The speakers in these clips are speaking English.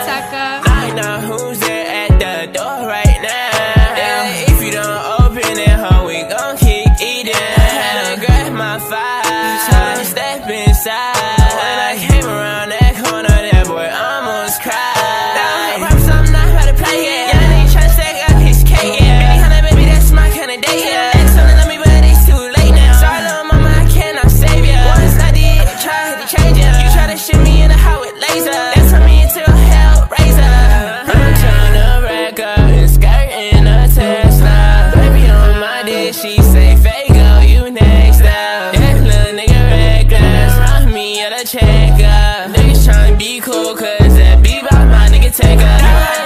sucker. I know who's there at the door right now. If you don't open it, ho, we gon' keep eating. Had to grab my file, try to step inside. When I came around that corner, that boy almost cried. I'm not about to play it. Yeah, nigga tryna stack up his cake, yeah. Honey, baby, that's my kinda day, yeah. Ex wanna love me, but it's too late now. Sorry, little mama, I cannot save ya. Once I did, try to change ya. You try to shit me in the house with laser. That turned me into a hellraiser. I'm tryna rack up and skirt in a Tesla. Baby on my dick, she say, Fago, you next up. That little nigga reckless, run me at a checkup. Niggas tryna be cool, cause that beat by my nigga take up.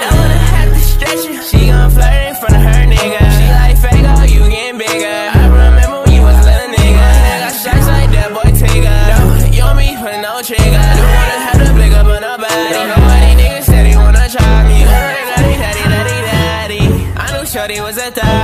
She gon' flirt in front of her nigga. She like, Fago, you getting bigger. I remember when you was a little nigga. I got shots like that boy Tigger. No, you and me put no trigger. Don't wanna have to blick up on nobody. Nobody niggas said he wanna try me. Daddy. I knew shorty was a thot.